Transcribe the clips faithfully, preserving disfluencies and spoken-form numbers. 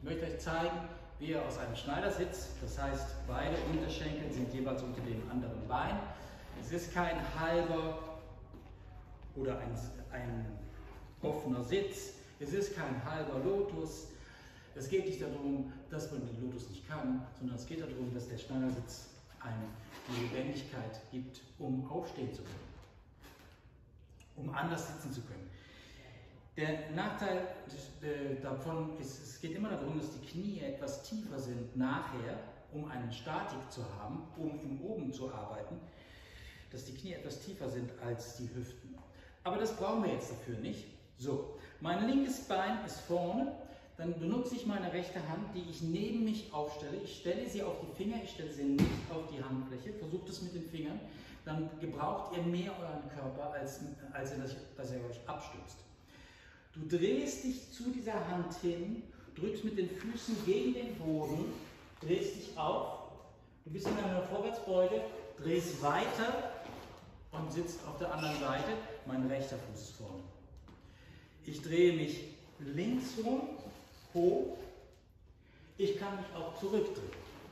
möchte euch zeigen, wie ihr aus einem Schneidersitz, das heißt beide Unterschenkel sind jeweils unter dem anderen Bein. Es ist kein halber oder ein, ein offener Sitz, es ist kein halber Lotus. Es geht nicht darum, dass man den Lotus nicht kann, sondern es geht darum, dass der Schneidersitz eine Lebendigkeit gibt, um aufstehen zu können, um anders sitzen zu können. Der Nachteil davon ist, es geht immer darum, dass die Knie etwas tiefer sind nachher, um eine Statik zu haben, um im Oben zu arbeiten, dass die Knie etwas tiefer sind als die Hüften. Aber das brauchen wir jetzt dafür nicht. So, mein linkes Bein ist vorne, dann benutze ich meine rechte Hand, die ich neben mich aufstelle. Ich stelle sie auf die Finger, ich stelle sie nicht auf die Handfläche, versucht es mit den Fingern, dann gebraucht ihr mehr euren Körper, als, als ihr, dass ihr euch abstützt. Du drehst dich zu dieser Hand hin, drückst mit den Füßen gegen den Boden, drehst dich auf, du bist in einer Vorwärtsbeuge, drehst weiter und sitzt auf der anderen Seite, mein rechter Fuß ist vorne. Ich drehe mich links rum, hoch, ich kann mich auch zurückdrehen.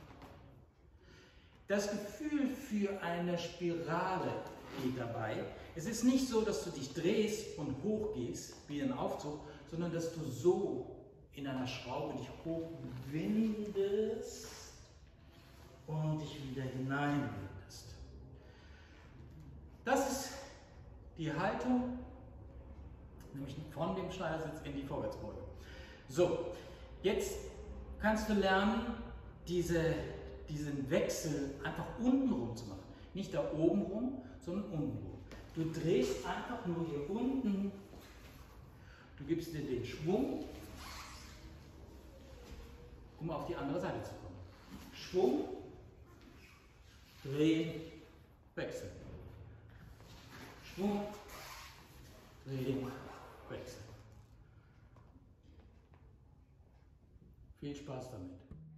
Das Gefühl für eine Spirale geht dabei. Es ist nicht so, dass du dich drehst und hochgehst wie ein Aufzug, sondern dass du so in einer Schraube dich hochwindest und dich wieder hineinwindest. Das ist die Haltung, nämlich von dem Schneidersitz in die Vorwärtsbeuge. So, jetzt kannst du lernen, diese, diesen Wechsel einfach unten rum zu machen. Nicht da oben rum, sondern unten rum. Du drehst einfach nur hier unten, du gibst dir den Schwung, um auf die andere Seite zu kommen. Schwung, drehen, wechseln. Schwung, drehen, wechseln. Viel Spaß damit.